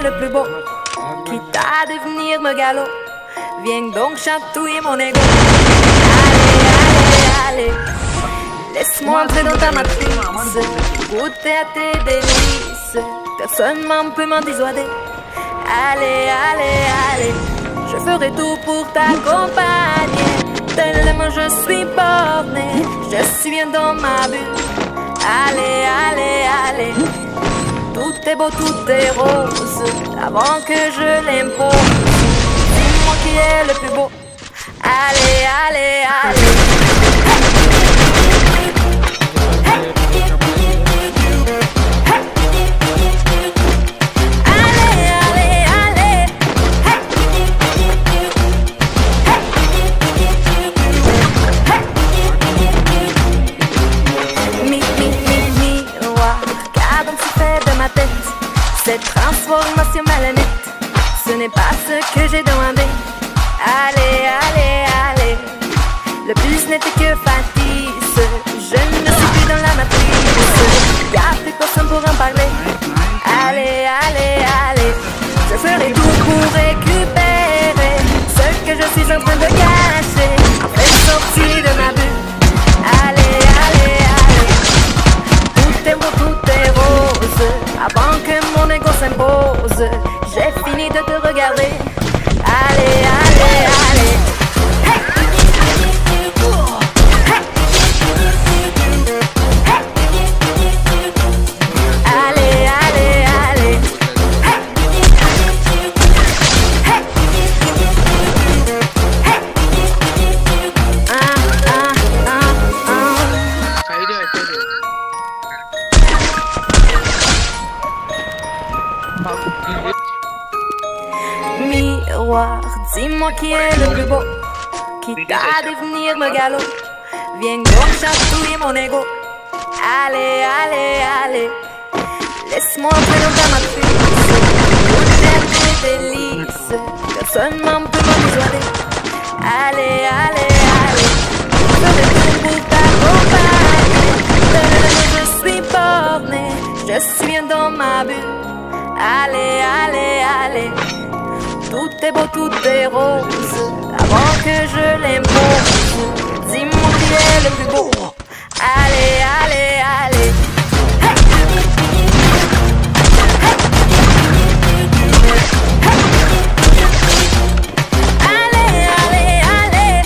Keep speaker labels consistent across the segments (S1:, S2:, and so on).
S1: le plus beau, quitte à devenir me galop. Viens donc chatouiller mon ego. Allez, allez, allez, laisse-moi entrer dans ta matrice, goûter à tes délices. Personne m'en peut m'en dissuader. Allez, allez, allez, je ferai tout pour t'accompagner. Tellement je suis borné, je suis bien dans ma bulle. Allez, allez, allez, tout est beau, tout est rose, avant que je l'impose. Dis-moi qui est le plus beau. Allez, allez, allez. Cette transformation malhonnête, ce n'est pas ce que j'ai demandé. Allez, allez, allez, le but n'était que factice. Je ne suis plus dans la matrice, y'a plus personne pour en parler. Allez, allez, allez, je ferai tout pour récupérer ce que je suis en train de cacher, en fait sortir de ma bulle. Allez, allez, allez, tout est beau, tout est rose, avant que mon ego s'impose. J'ai fini de te regarder. Allez, allez, allez. Allez, allez, allez. Miroir, dis-moi qui est le plus beau, quitte à devenir me galop. Viens donc chatouiller mon ego. Allez, allez, allez, laisse-moi entrer dans ta matrice, goûter tes délices. Personne m'en peut m'en dissuader. Allez, allez, allez, je ferai tout pour t'accompagner. Je suis borné, je suis bien dans ma bulle. Allez, allez, allez, tout est beau, tout est rose, avant que je l'impose. Dis-moi qui est le plus beau. Allez, allez, allez. Allez, allez, allez.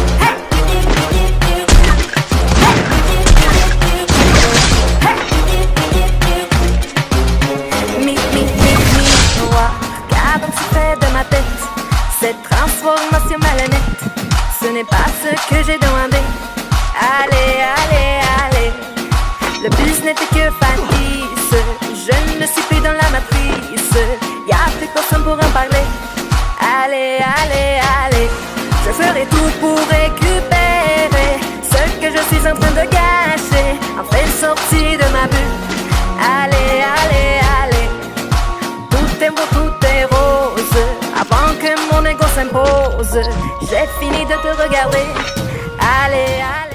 S1: Miroir, regarde ce fait de ma tête. Cette transformation malhonnête, ce n'est pas ce que j'ai demandé. Allez, allez, allez, le but n'était que factice. Je ne suis plus dans la matrice, y'a plus personne pour en parler. Allez, allez, allez, je ferai tout pour récupérer ce que je suis en train de gâcher, enfin sortir de ma bulle. Allez, allez, allez, tout est beau, tout est rose, avant que mon ego s'impose. J'ai fini de te regarder. Allez, allez.